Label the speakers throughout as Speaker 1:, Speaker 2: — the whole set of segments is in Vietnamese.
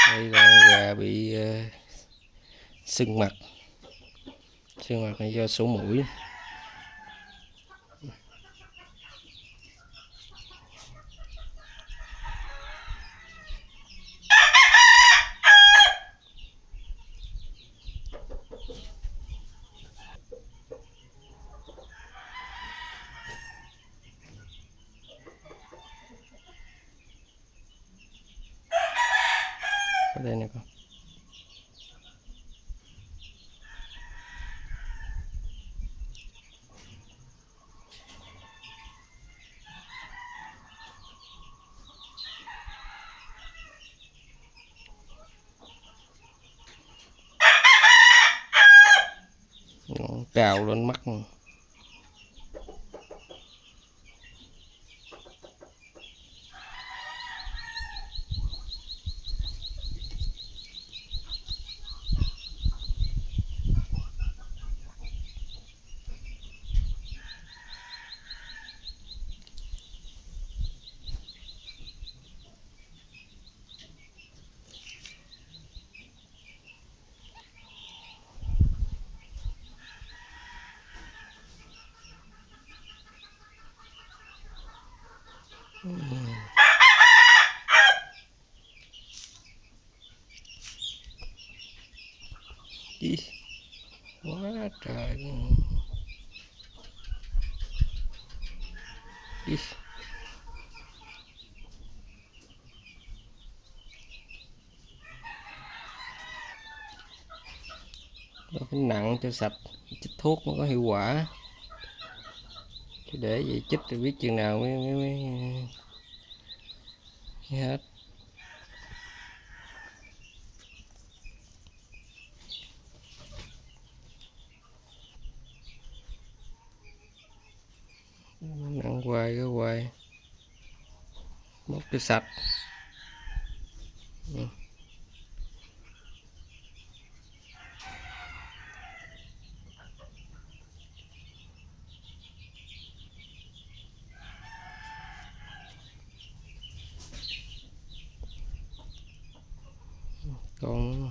Speaker 1: Đây là con gà bị sưng mặt. Sưng mặt này do sổ mũi. Ở đây nè con. Nó trào lên mắt. Ý, quá trời. Ý. Nó phải nặng cho sạch, chích thuốc mới có hiệu quả. Chứ để vậy chích thì biết chừng nào mới hết. Nặng hoài cái hoài, móc cho sạch. Còn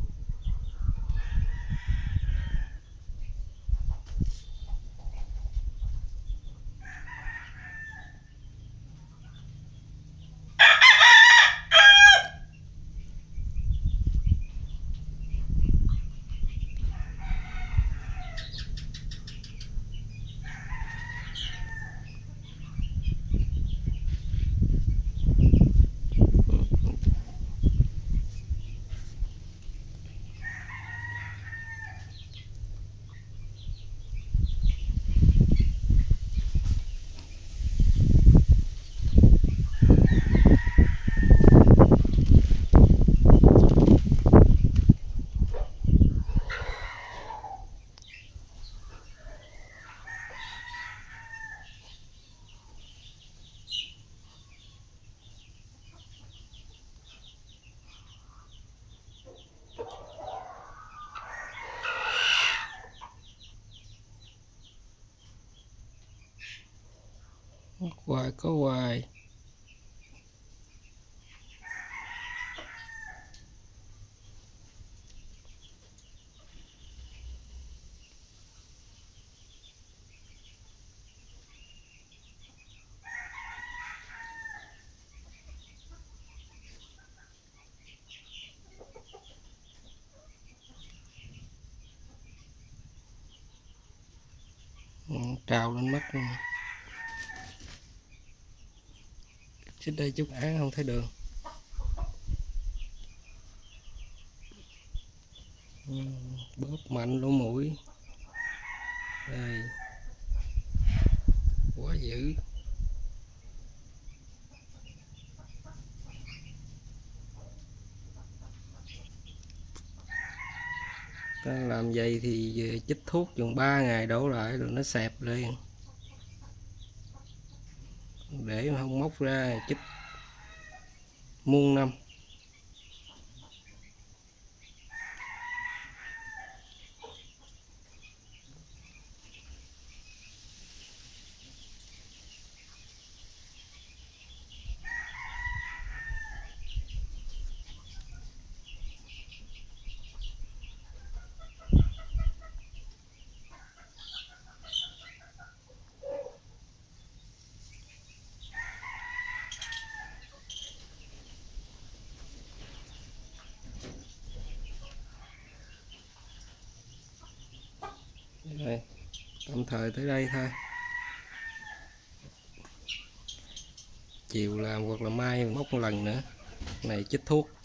Speaker 1: hoài có hoài. Trào lên mắt luôn. Xích đây chút án không thấy đường. Bóp mạnh lỗ mũi. Đây. Quá dữ. Ta làm vậy thì chích thuốc chừng 3 ngày đổ lại rồi nó xẹp liền. Để không móc ra chích muôn năm. tạm thời tới đây thôi. Chiều làm hoặc là mai móc một lần nữa. Này chích thuốc.